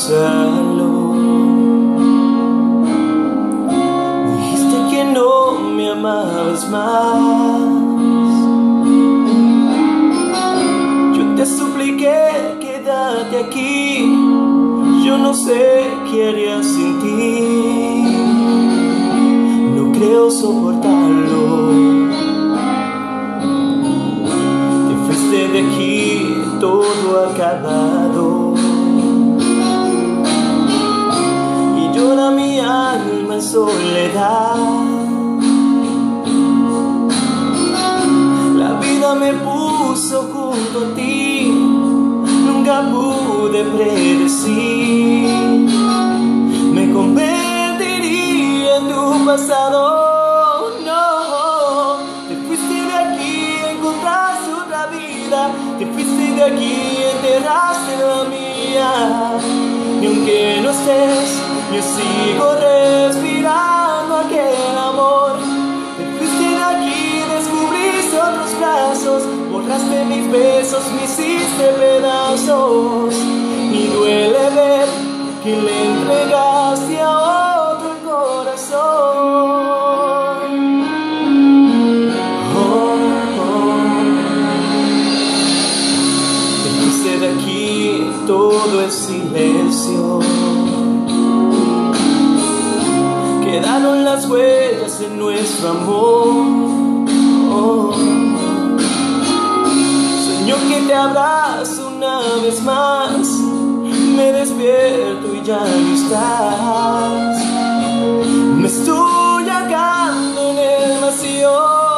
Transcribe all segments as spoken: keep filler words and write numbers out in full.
pensarlo. Dijiste que no me amabas más. Yo te supliqué, quédate aquí. Yo no sé qué haría sin ti. No creo soportarlo. Te fuiste de aquí, todo acabado. Y llora mi alma en soledad. La vida me puso junto a ti. Nunca pude predecir. Me convertiría en tu pasado. No, te fuiste de aquí, encontraste otra vida. Te fuiste de aquí, enterraste la mía. Y aunque no estés, yo sigo respirando aquel amor. Te fuiste de aquí, descubriste otros brazos. Borraste mis besos, me hiciste pedazos. Y duele ver que le entregaste a otro el corazón. Oh, oh. Te fuiste de aquí, todo es silencio. Quedaron las huellas en nuestro amor. Oh. Sueño que te abrazo una vez más. Me despierto y ya no estás. Me estoy ahogando en el vacío.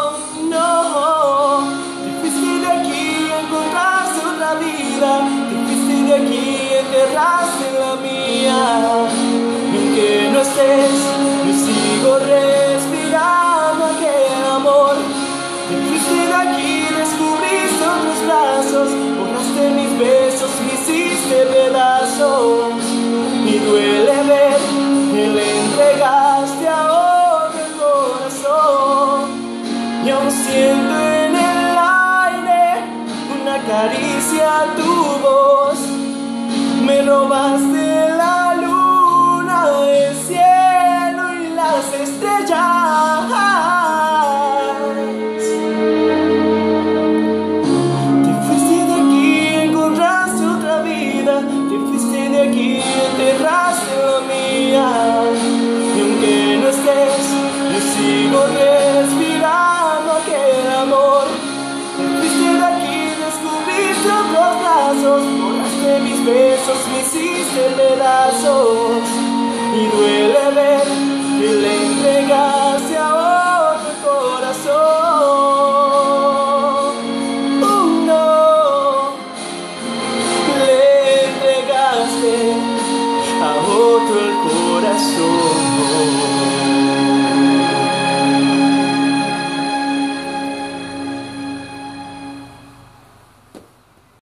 No, te fuiste de aquí, encontraste otra vida. Te fuiste de aquí, enterraste la mía. Y aunque no estés, yo sigo respirando aquel amor. Te fuiste de aquí, descubriste otros brazos. Borraste mis besos, me hiciste pedazos. Y duele ver que le entregaste a otro el corazón. Y aún siento en el aire una caricia a tu voz. Me robaste la luna, el cielo y las estrellas. Te fuiste de aquí, encontraste otra vida. Te fuiste de aquí, enterraste la mía. Y aunque no estés, yo sigo respirando aquel amor. Te fuiste de aquí, descubriste otros brazos. Borraste mis besos, me hiciste pedazos. Y duele ver que le entregaste a otro el corazón. Oh no, le entregaste a otro el corazón.